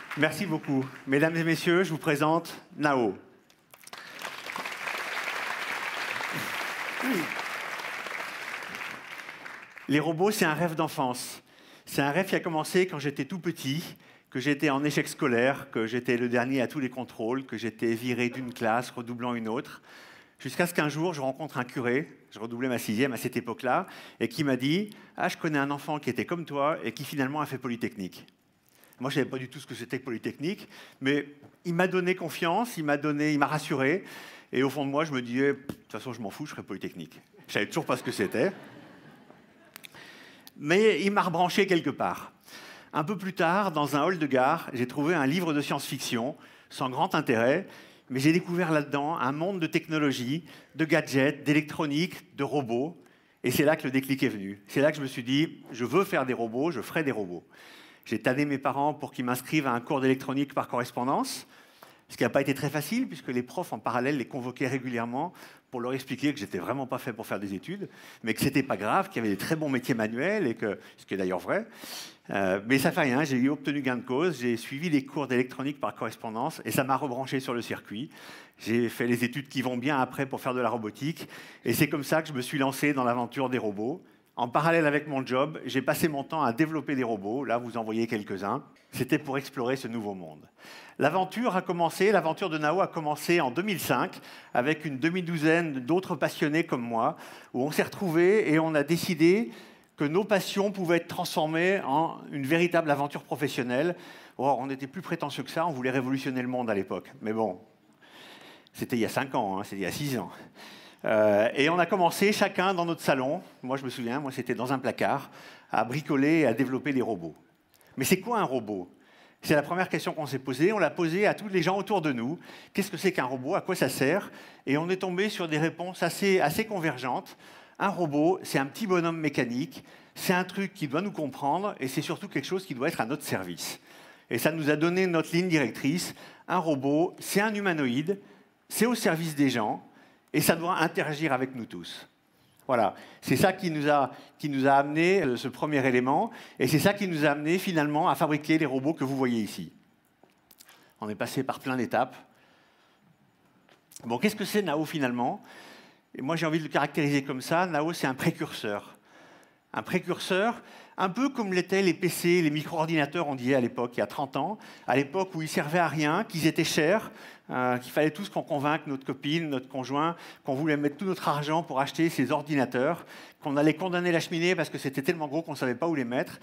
Merci beaucoup. Mesdames et messieurs, je vous présente Nao. Les robots, c'est un rêve d'enfance. C'est un rêve qui a commencé quand j'étais tout petit, que j'étais en échec scolaire, que j'étais le dernier à tous les contrôles, que j'étais viré d'une classe, redoublant une autre, jusqu'à ce qu'un jour, je rencontre un curé, je redoublais ma 6e à cette époque-là, et qui m'a dit « Ah, je connais un enfant qui était comme toi et qui finalement a fait Polytechnique ». Moi, je ne savais pas du tout ce que c'était que Polytechnique, mais il m'a donné confiance, il m'a rassuré, et au fond de moi, je me disais « De toute façon, je m'en fous, je ferai Polytechnique ». Je ne savais toujours pas ce que c'était. Mais il m'a rebranché quelque part. Un peu plus tard, dans un hall de gare, j'ai trouvé un livre de science-fiction, sans grand intérêt, mais j'ai découvert là-dedans un monde de technologie, de gadgets, d'électronique, de robots, et c'est là que le déclic est venu. C'est là que je me suis dit, je veux faire des robots, je ferai des robots. J'ai tanné mes parents pour qu'ils m'inscrivent à un cours d'électronique par correspondance, ce qui n'a pas été très facile, puisque les profs en parallèle les convoquaient régulièrement pour leur expliquer que j'étais vraiment pas fait pour faire des études, mais que c'était pas grave, qu'il y avait des très bons métiers manuels, et que, ce qui est d'ailleurs vrai. Mais ça fait rien, j'ai obtenu gain de cause, j'ai suivi les cours d'électronique par correspondance, et ça m'a rebranché sur le circuit. J'ai fait les études qui vont bien après pour faire de la robotique, et c'est comme ça que je me suis lancé dans l'aventure des robots. En parallèle avec mon job, j'ai passé mon temps à développer des robots. Là, vous en voyez quelques-uns. C'était pour explorer ce nouveau monde. L'aventure de Nao a commencé en 2005 avec une demi-douzaine d'autres passionnés comme moi, où on s'est retrouvés et on a décidé que nos passions pouvaient être transformées en une véritable aventure professionnelle. Or, on était plus prétentieux que ça, on voulait révolutionner le monde à l'époque. Mais bon, c'était il y a 5 ans, c'était il y a 6 ans. Et on a commencé chacun dans notre salon, moi je me souviens, moi c'était dans un placard, à bricoler et à développer des robots. Mais c'est quoi un robot? C'est la première question qu'on s'est posée, on l'a posée à tous les gens autour de nous. Qu'est-ce que c'est qu'un robot? À quoi ça sert? Et on est tombé sur des réponses assez convergentes. Un robot, c'est un petit bonhomme mécanique, c'est un truc qui doit nous comprendre et c'est surtout quelque chose qui doit être à notre service. Et ça nous a donné notre ligne directrice. Un robot, c'est un humanoïde, c'est au service des gens, et ça doit interagir avec nous tous. Voilà, c'est ça qui nous a amené ce premier élément, et c'est ça qui nous a amené finalement à fabriquer les robots que vous voyez ici. On est passé par plein d'étapes. Bon, qu'est-ce que c'est Nao finalement? Et moi j'ai envie de le caractériser comme ça. Nao, c'est un précurseur. Un précurseur, un peu comme l'étaient les PC, les micro-ordinateurs, on disait à l'époque, il y a 30 ans, à l'époque où ils servaient à rien, qu'ils étaient chers, qu'il fallait tous qu'on convainque notre copine, notre conjoint, qu'on voulait mettre tout notre argent pour acheter ces ordinateurs, qu'on allait condamner la cheminée parce que c'était tellement gros qu'on ne savait pas où les mettre,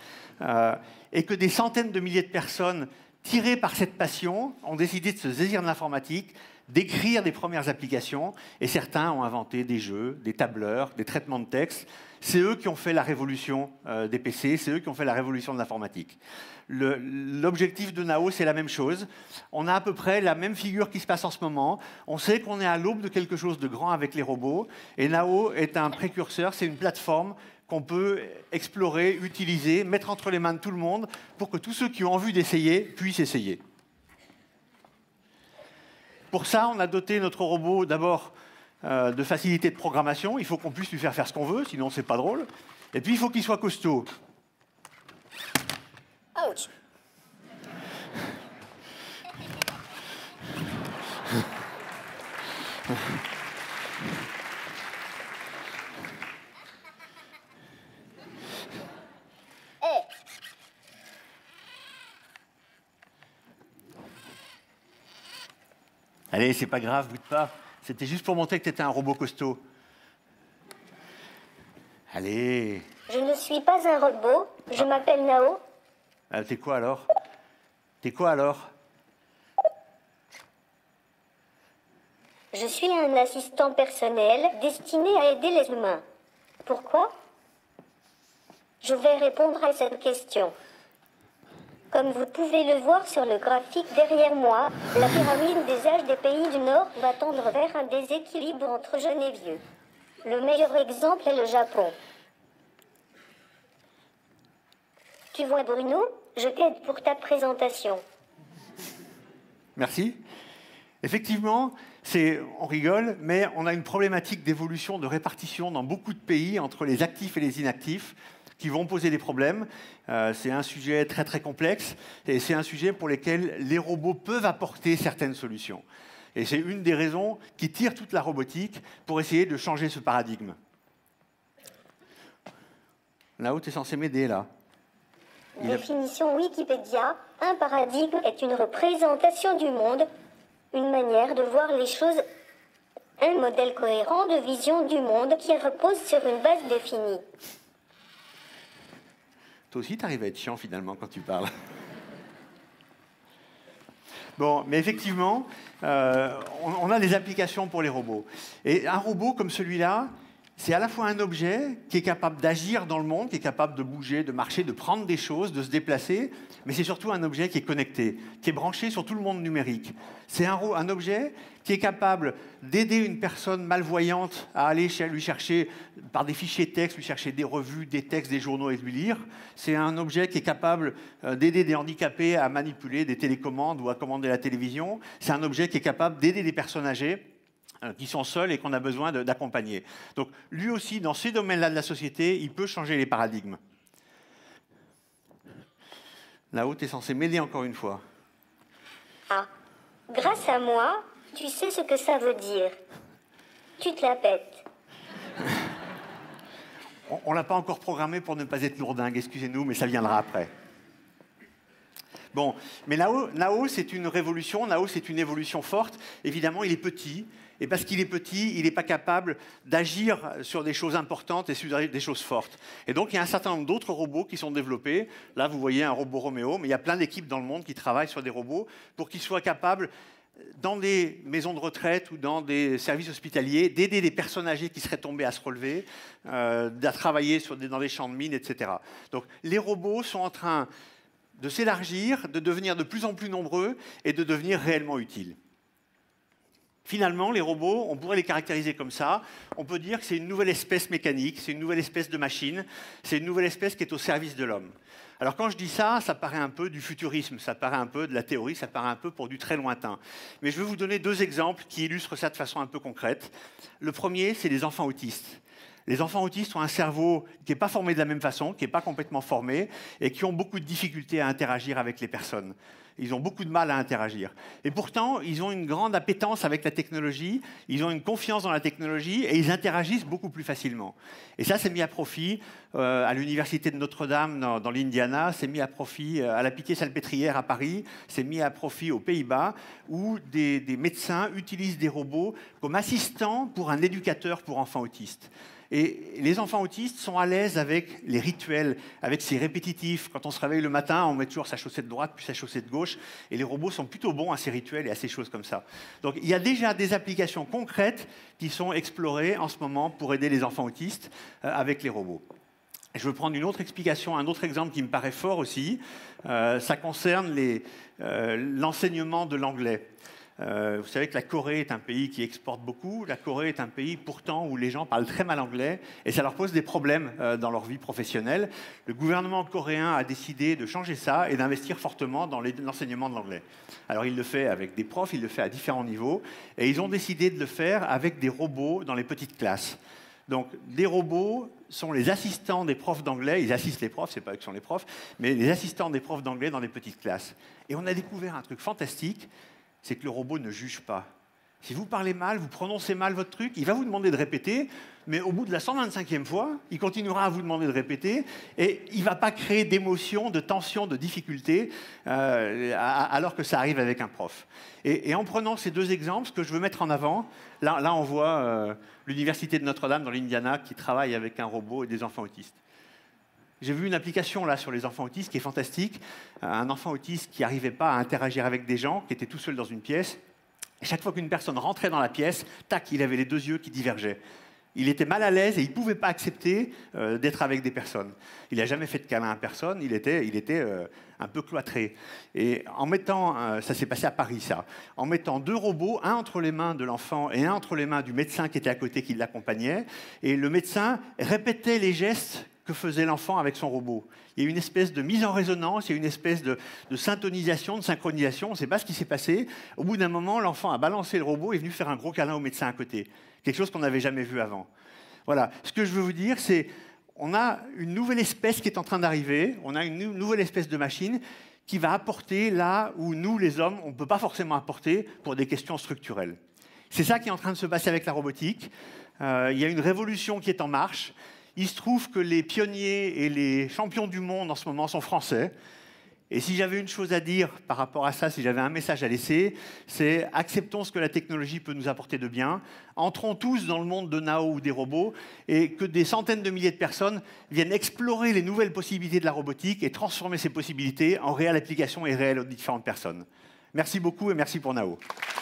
et que des centaines de milliers de personnes, tirées par cette passion, ont décidé de se saisir de l'informatique, d'écrire des premières applications, et certains ont inventé des jeux, des tableurs, des traitements de texte. C'est eux qui ont fait la révolution des PC, c'est eux qui ont fait la révolution de l'informatique. L'objectif de Nao, c'est la même chose. On a à peu près la même figure qui se passe en ce moment. On sait qu'on est à l'aube de quelque chose de grand avec les robots, et Nao est un précurseur, c'est une plateforme qu'on peut explorer, utiliser, mettre entre les mains de tout le monde pour que tous ceux qui ont envie d'essayer puissent essayer. Pour ça, on a doté notre robot d'abord de facilité de programmation. Il faut qu'on puisse lui faire faire ce qu'on veut, sinon c'est pas drôle. Et puis il faut qu'il soit costaud. Ouch. Allez, c'est pas grave, boude pas. C'était juste pour montrer que tu étais un robot costaud. Allez. Je ne suis pas un robot, je m'appelle Nao. T'es quoi alors? T'es quoi alors? Je suis un assistant personnel destiné à aider les humains. Pourquoi? Je vais répondre à cette question. Comme vous pouvez le voir sur le graphique derrière moi, la pyramide des âges des pays du Nord va tendre vers un déséquilibre entre jeunes et vieux. Le meilleur exemple est le Japon. Tu vois Bruno, je t'aide pour ta présentation. Merci. Effectivement, on rigole, mais on a une problématique d'évolution, de répartition dans beaucoup de pays entre les actifs et les inactifs. qui vont poser des problèmes. C'est un sujet très très complexe et c'est un sujet pour lequel les robots peuvent apporter certaines solutions. Et c'est une des raisons qui tire toute la robotique pour essayer de changer ce paradigme. Là-haut, tu es censé m'aider, là. Définition Wikipédia, un paradigme est une représentation du monde, une manière de voir les choses, un modèle cohérent de vision du monde qui repose sur une base définie. Toi aussi, tu arrives à être chiant, finalement, quand tu parles. Bon, mais effectivement, on a des applications pour les robots. Et un robot comme celui-là, c'est à la fois un objet qui est capable d'agir dans le monde, qui est capable de bouger, de marcher, de prendre des choses, de se déplacer, mais c'est surtout un objet qui est connecté, qui est branché sur tout le monde numérique. C'est un objet qui est capable d'aider une personne malvoyante à aller lui chercher, par des fichiers texte, lui chercher des revues, des textes, des journaux et de lui lire. C'est un objet qui est capable d'aider des handicapés à manipuler des télécommandes ou à commander la télévision. C'est un objet qui est capable d'aider des personnes âgées qui sont seuls et qu'on a besoin d'accompagner. Donc lui aussi, dans ces domaines-là de la société, il peut changer les paradigmes. Là-haut, tu es censé m'aider encore une fois. Ah, grâce à moi, tu sais ce que ça veut dire. Tu te la pètes. On ne l'a pas encore programmé pour ne pas être lourdingue, excusez-nous, mais ça viendra après. Bon, mais Nao, c'est une révolution, Nao, c'est une évolution forte. Évidemment, il est petit, et parce qu'il est petit, il n'est pas capable d'agir sur des choses importantes et sur des choses fortes. Et donc, il y a un certain nombre d'autres robots qui sont développés. Là, vous voyez un robot Roméo, mais il y a plein d'équipes dans le monde qui travaillent sur des robots pour qu'ils soient capables, dans des maisons de retraite ou dans des services hospitaliers, d'aider des personnes âgées qui seraient tombées à se relever, à travailler dans des champs de mines, etc. Donc, les robots sont en train de s'élargir, de devenir de plus en plus nombreux et de devenir réellement utiles. Finalement, les robots, on pourrait les caractériser comme ça. On peut dire que c'est une nouvelle espèce mécanique, c'est une nouvelle espèce de machine, c'est une nouvelle espèce qui est au service de l'homme. Alors quand je dis ça, ça paraît un peu du futurisme, ça paraît un peu de la théorie, ça paraît un peu pour du très lointain. Mais je vais vous donner deux exemples qui illustrent ça de façon un peu concrète. Le premier, c'est les enfants autistes. Les enfants autistes ont un cerveau qui n'est pas formé de la même façon, qui n'est pas complètement formé, et qui ont beaucoup de difficultés à interagir avec les personnes. Ils ont beaucoup de mal à interagir. Et pourtant, ils ont une grande appétence avec la technologie, ils ont une confiance dans la technologie, et ils interagissent beaucoup plus facilement. Et ça, c'est mis à profit à l'université de Notre-Dame dans l'Indiana, c'est mis à profit à la Pitié-Salpêtrière à Paris, c'est mis à profit aux Pays-Bas, où des médecins utilisent des robots comme assistants pour un éducateur pour enfants autistes. Et les enfants autistes sont à l'aise avec les rituels, avec ces répétitifs. Quand on se réveille le matin, on met toujours sa chaussette droite puis sa chaussette gauche. Et les robots sont plutôt bons à ces rituels et à ces choses comme ça. Donc il y a déjà des applications concrètes qui sont explorées en ce moment pour aider les enfants autistes avec les robots. Je veux prendre une autre explication, un autre exemple qui me paraît fort aussi. Ça concerne l'enseignement de l'anglais. Vous savez que la Corée est un pays qui exporte beaucoup. La Corée est un pays pourtant où les gens parlent très mal anglais et ça leur pose des problèmes dans leur vie professionnelle. Le gouvernement coréen a décidé de changer ça et d'investir fortement dans l'enseignement de l'anglais. Alors il le fait avec des profs, il le fait à différents niveaux et ils ont décidé de le faire avec des robots dans les petites classes. Donc, des robots sont les assistants des profs d'anglais. Ils assistent les profs, c'est pas eux qui sont les profs, mais les assistants des profs d'anglais dans les petites classes. Et on a découvert un truc fantastique, c'est que le robot ne juge pas. Si vous parlez mal, vous prononcez mal votre truc, il va vous demander de répéter, mais au bout de la 125e fois, il continuera à vous demander de répéter et il ne va pas créer d'émotion, de tension, de difficulté, alors que ça arrive avec un prof. Et en prenant ces deux exemples, ce que je veux mettre en avant, là on voit l'université de Notre-Dame dans l'Indiana qui travaille avec un robot et des enfants autistes. J'ai vu une application là sur les enfants autistes qui est fantastique. Un enfant autiste qui n'arrivait pas à interagir avec des gens, qui était tout seul dans une pièce. Et chaque fois qu'une personne rentrait dans la pièce, tac, il avait les deux yeux qui divergeaient. Il était mal à l'aise et il ne pouvait pas accepter d'être avec des personnes. Il n'a jamais fait de câlin à personne, il était un peu cloîtré. Et en mettant, ça s'est passé à Paris ça, en mettant deux robots, un entre les mains de l'enfant et un entre les mains du médecin qui était à côté, qui l'accompagnait, et le médecin répétait les gestes que faisait l'enfant avec son robot. Il y a une espèce de mise en résonance, il y a une espèce de syntonisation, de synchronisation, on ne sait pas ce qui s'est passé. Au bout d'un moment, l'enfant a balancé le robot et est venu faire un gros câlin au médecin à côté. Quelque chose qu'on n'avait jamais vu avant. Voilà. Ce que je veux vous dire, c'est on a une nouvelle espèce qui est en train d'arriver, on a une nouvelle espèce de machine qui va apporter là où nous, les hommes, on ne peut pas forcément apporter pour des questions structurelles. C'est ça qui est en train de se passer avec la robotique. Il y a une révolution qui est en marche. Il se trouve que les pionniers et les champions du monde en ce moment sont français. Et si j'avais une chose à dire par rapport à ça, si j'avais un message à laisser, c'est acceptons ce que la technologie peut nous apporter de bien, entrons tous dans le monde de Nao ou des robots, et que des centaines de milliers de personnes viennent explorer les nouvelles possibilités de la robotique et transformer ces possibilités en réelle application et réelle aux différentes personnes. Merci beaucoup et merci pour Nao.